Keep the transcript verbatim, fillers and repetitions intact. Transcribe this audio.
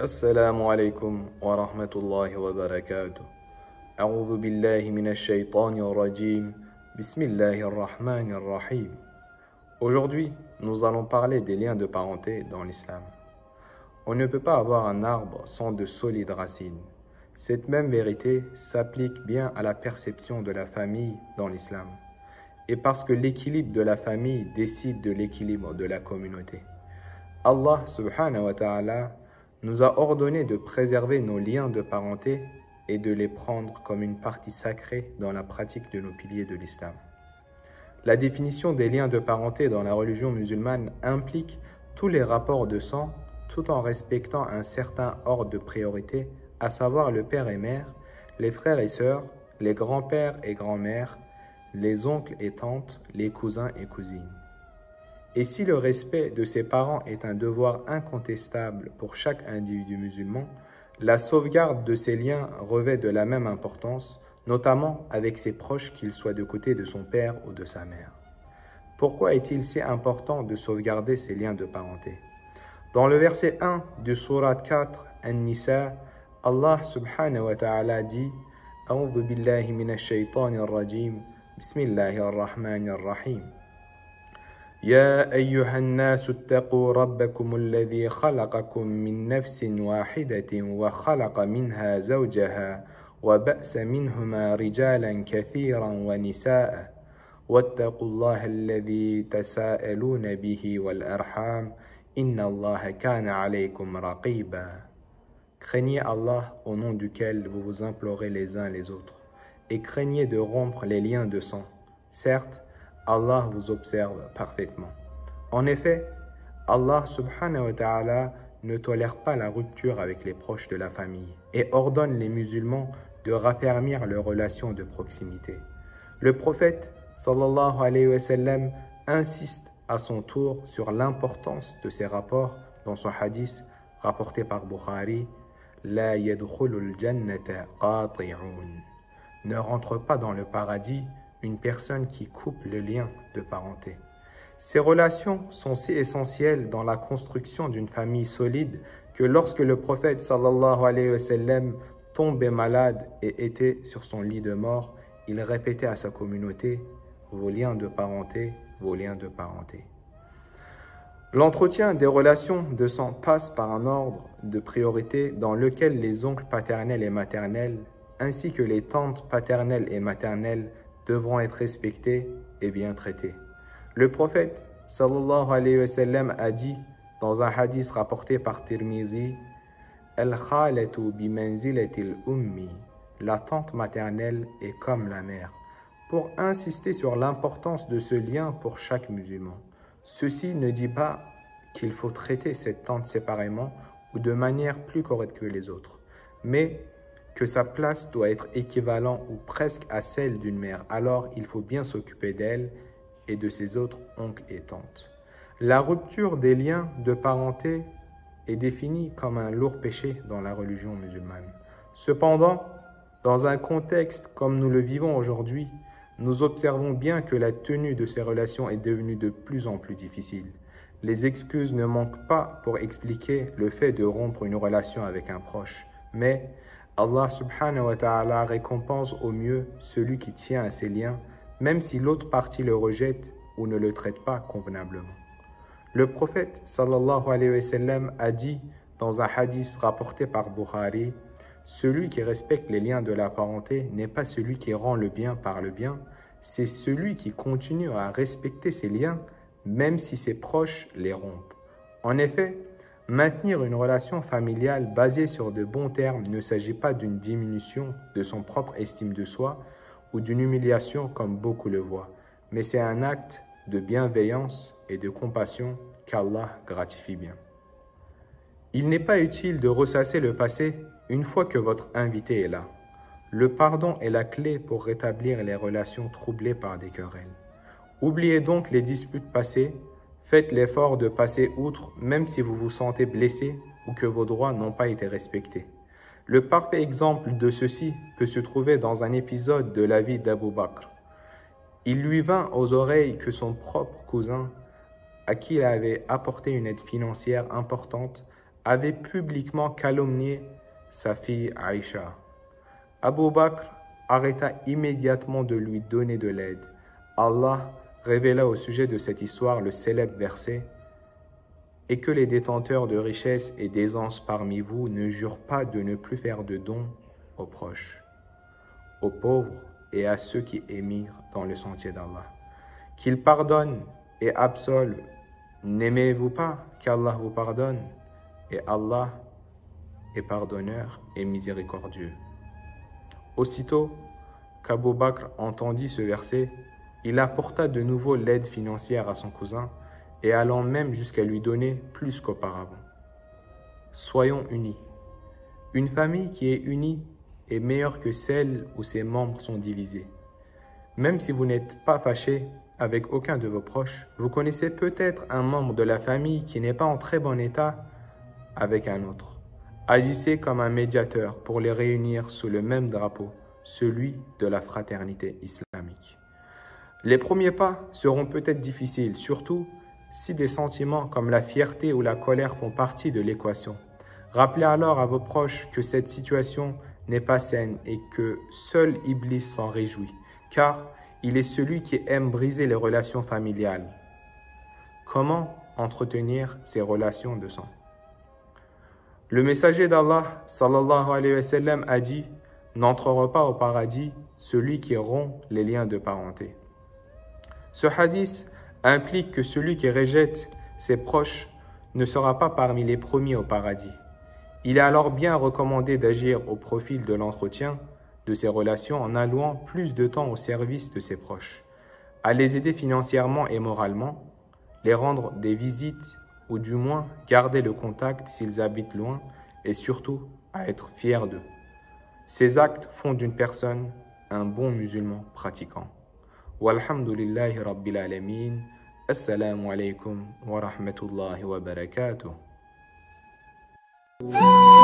السلام عليكم ورحمة الله وبركاته. أعوذ بالله من الشيطان الرجيم. بسم الله الرحمن الرحيم. Aujourd'hui, nous allons parler des liens de parenté dans l'islam. On ne peut pas avoir un arbre sans de solides racines. Cette même vérité s'applique bien à la perception de la famille dans l'islam. Et parce que l'équilibre de la famille décide de l'équilibre de la communauté. Allah subhanahu wa ta'ala nous a ordonné de préserver nos liens de parenté et de les prendre comme une partie sacrée dans la pratique de nos piliers de l'islam. La définition des liens de parenté dans la religion musulmane implique tous les rapports de sang tout en respectant un certain ordre de priorité, à savoir le père et mère, les frères et sœurs, les grands-pères et grands-mères, les oncles et tantes, les cousins et cousines. Et si le respect de ses parents est un devoir incontestable pour chaque individu musulman, la sauvegarde de ces liens revêt de la même importance, notamment avec ses proches, qu'ils soient de côté de son père ou de sa mère. Pourquoi est-il si important de sauvegarder ces liens de parenté? Dans le verset un du sourate quatre, An-Nisa, Allah subhanahu wa ta'ala dit « A'udhu billahi minash shaytanir rajim, bismillahir rahmanir rahim » يا أيها الناس اتقوا ربكم الذي خلقكم من نفس واحدة وخلق منها زوجها وبأس منهما رجالا كثيرا ونساء واتقوا الله الذي تساءلون به والأرحام إن الله كان عليكم رقيبا. Craignez Allah au nom duquel vous vous implorez les uns les autres et craignez de rompre les liens de sang. Certes, Allah vous observe parfaitement. En effet, Allah subhanahu wa ta'ala ne tolère pas la rupture avec les proches de la famille et ordonne les musulmans de raffermir leurs relations de proximité. Le prophète sallallahu alayhi wa sallam insiste à son tour sur l'importance de ces rapports dans son hadith rapporté par Bukhari « La yadkhulul jannata qati'un » Ne rentre pas dans le paradis une personne qui coupe le lien de parenté. Ces relations sont si essentielles dans la construction d'une famille solide que lorsque le prophète sallallahu alayhi wa sallam tombait malade et était sur son lit de mort, il répétait à sa communauté « Vos liens de parenté, vos liens de parenté ». L'entretien des relations de sang passe par un ordre de priorité dans lequel les oncles paternels et maternels, ainsi que les tantes paternelles et maternelles, devront être respectés et bien traités. Le prophète sallallahu alayhi wa sallam a dit dans un hadith rapporté par Tirmizi « Al-khalatu bimanzilatil ummi » La tante maternelle est comme la mère, pour insister sur l'importance de ce lien pour chaque musulman. Ceci ne dit pas qu'il faut traiter cette tante séparément ou de manière plus correcte que les autres, mais que sa place doit être équivalente ou presque à celle d'une mère, alors il faut bien s'occuper d'elle et de ses autres oncles et tantes. La rupture des liens de parenté est définie comme un lourd péché dans la religion musulmane. Cependant, dans un contexte comme nous le vivons aujourd'hui, nous observons bien que la tenue de ces relations est devenue de plus en plus difficile. Les excuses ne manquent pas pour expliquer le fait de rompre une relation avec un proche, mais Allah subhanahu wa ta'ala récompense au mieux celui qui tient à ses liens, même si l'autre partie le rejette ou ne le traite pas convenablement. Le prophète sallallahu alayhi wa sallam a dit dans un hadith rapporté par Bukhari « Celui qui respecte les liens de la parenté n'est pas celui qui rend le bien par le bien, c'est celui qui continue à respecter ses liens, même si ses proches les rompent. » En effet, maintenir une relation familiale basée sur de bons termes ne s'agit pas d'une diminution de son propre estime de soi ou d'une humiliation comme beaucoup le voient, mais c'est un acte de bienveillance et de compassion qu'Allah gratifie bien. Il n'est pas utile de ressasser le passé une fois que votre invité est là. Le pardon est la clé pour rétablir les relations troublées par des querelles. Oubliez donc les disputes passées. Faites l'effort de passer outre même si vous vous sentez blessé ou que vos droits n'ont pas été respectés. Le parfait exemple de ceci peut se trouver dans un épisode de la vie d'Abu Bakr. Il lui vint aux oreilles que son propre cousin, à qui il avait apporté une aide financière importante, avait publiquement calomnié sa fille Aïcha. Abu Bakr arrêta immédiatement de lui donner de l'aide. Allah révéla au sujet de cette histoire le célèbre verset « Et que les détenteurs de richesses et d'aisance parmi vous ne jurent pas de ne plus faire de dons aux proches, aux pauvres et à ceux qui émigrent dans le sentier d'Allah. Qu'ils pardonnent et absolvent. N'aimez-vous pas qu'Allah vous pardonne? Et Allah est pardonneur et miséricordieux. » Aussitôt qu'Abu Bakr entendit ce verset, il apporta de nouveau l'aide financière à son cousin et allant même jusqu'à lui donner plus qu'auparavant. Soyons unis. Une famille qui est unie est meilleure que celle où ses membres sont divisés. Même si vous n'êtes pas fâché avec aucun de vos proches, vous connaissez peut-être un membre de la famille qui n'est pas en très bon état avec un autre. Agissez comme un médiateur pour les réunir sous le même drapeau, celui de la fraternité islamique. Les premiers pas seront peut-être difficiles, surtout si des sentiments comme la fierté ou la colère font partie de l'équation. Rappelez alors à vos proches que cette situation n'est pas saine et que seul Iblis s'en réjouit, car il est celui qui aime briser les relations familiales. Comment entretenir ces relations de sang? Le messager d'Allah, sallallahu alayhi wa sallam, a dit « N'entrera pas au paradis celui qui rompt les liens de parenté ». Ce hadith implique que celui qui rejette ses proches ne sera pas parmi les premiers au paradis. Il est alors bien recommandé d'agir au profit de l'entretien de ses relations en allouant plus de temps au service de ses proches, à les aider financièrement et moralement, les rendre des visites ou du moins garder le contact s'ils habitent loin et surtout à être fiers d'eux. Ces actes font d'une personne un bon musulman pratiquant. Walhamdulillahi Rabbil Alamin. Assalamu alaikum wa rahmatullahi wa barakatuh.